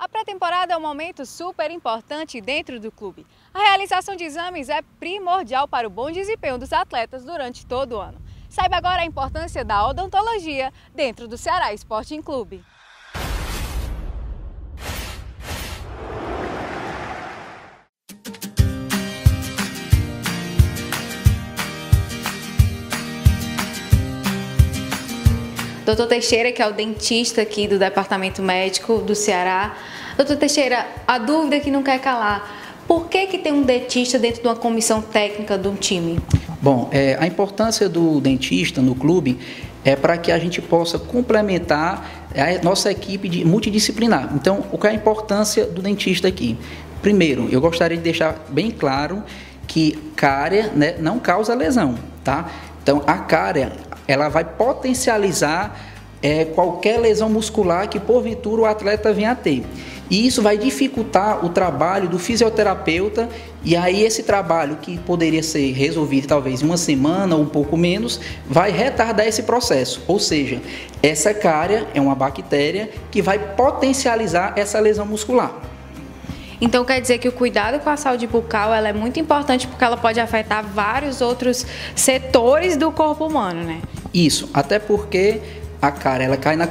A pré-temporada é um momento super importante dentro do clube. A realização de exames é primordial para o bom desempenho dos atletas durante todo o ano. Saiba agora a importância da odontologia dentro do Ceará Sporting Clube. Doutor Teixeira, que é o dentista aqui do Departamento Médico do Ceará. Doutor Teixeira, a dúvida que não quer calar, por que tem um dentista dentro de uma comissão técnica de um time? Bom, a importância do dentista no clube é para que a gente possa complementar a nossa equipe multidisciplinar. Então, o que é a importância do dentista aqui? Primeiro, eu gostaria de deixar bem claro que cárie, né, não causa lesão, tá? Então, a cárie, ela vai potencializar qualquer lesão muscular que porventura o atleta venha a ter. E isso vai dificultar o trabalho do fisioterapeuta, e aí esse trabalho que poderia ser resolvido talvez em uma semana ou um pouco menos, vai retardar esse processo. Ou seja, essa cárie é uma bactéria que vai potencializar essa lesão muscular. Então quer dizer que o cuidado com a saúde bucal ela é muito importante porque ela pode afetar vários outros setores do corpo humano, né? Isso, até porque a cárie,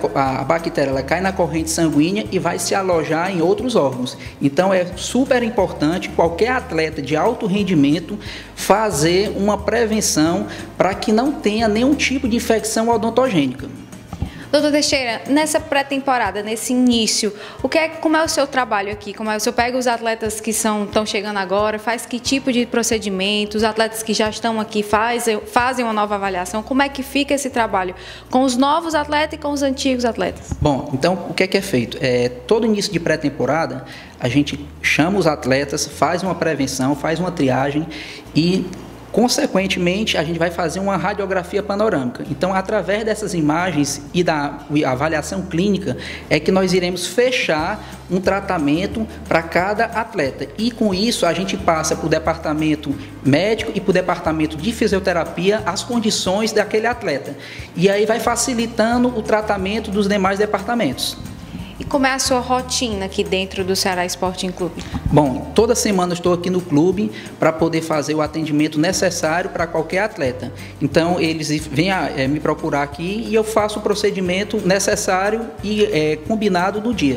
a bactéria ela cai na corrente sanguínea e vai se alojar em outros órgãos. Então é super importante qualquer atleta de alto rendimento fazer uma prevenção para que não tenha nenhum tipo de infecção odontogênica. Doutor Teixeira, nessa pré-temporada, nesse início, como é o seu trabalho aqui? O senhor pega os atletas que estão chegando agora, faz que tipo de procedimento? Os atletas que já estão aqui fazem uma nova avaliação? Como é que fica esse trabalho com os novos atletas e com os antigos atletas? Bom, então o que é feito? Todo início de pré-temporada, a gente chama os atletas, faz uma prevenção, faz uma triagem e consequentemente, a gente vai fazer uma radiografia panorâmica. Então, através dessas imagens e da avaliação clínica, é que nós iremos fechar um tratamento para cada atleta. E com isso, a gente passa para o departamento médico e para o departamento de fisioterapia as condições daquele atleta. E aí vai facilitando o tratamento dos demais departamentos. E como é a sua rotina aqui dentro do Ceará Sporting Clube? Bom, toda semana eu estou aqui no clube para poder fazer o atendimento necessário para qualquer atleta. Então, eles vêm me procurar aqui e eu faço o procedimento necessário e combinado no dia.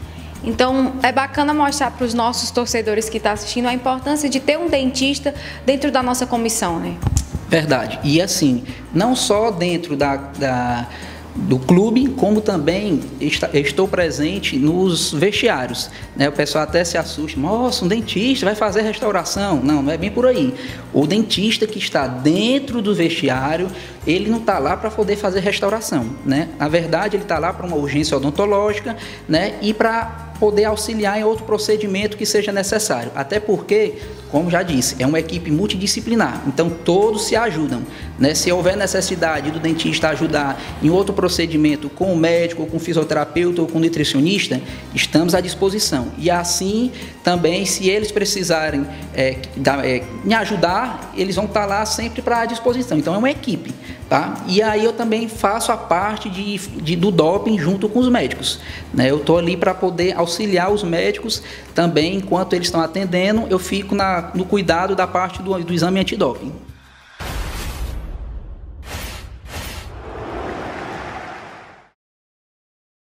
Então, é bacana mostrar para os nossos torcedores que estão assistindo a importância de ter um dentista dentro da nossa comissão, né? Verdade. E assim, não só dentro do clube, como também estou presente nos vestiários, né? O pessoal até se assusta, nossa, um dentista vai fazer restauração. Não é bem por aí. O dentista que está dentro do vestiário, ele não está lá para poder fazer restauração, né? Na verdade, ele está lá para uma urgência odontológica, né? E para poder auxiliar em outro procedimento que seja necessário. Até porque, como já disse, é uma equipe multidisciplinar, então todos se ajudam, né? Se houver necessidade do dentista ajudar em outro procedimento com o médico, ou com o fisioterapeuta ou com o nutricionista, estamos à disposição. E assim também, se eles precisarem me ajudar, eles vão estar lá sempre à disposição. Então é uma equipe, tá? E aí eu também faço a parte do doping junto com os médicos, né? Eu estou ali para poder auxiliar os médicos também, enquanto eles estão atendendo, eu fico no cuidado da parte do exame antidoping.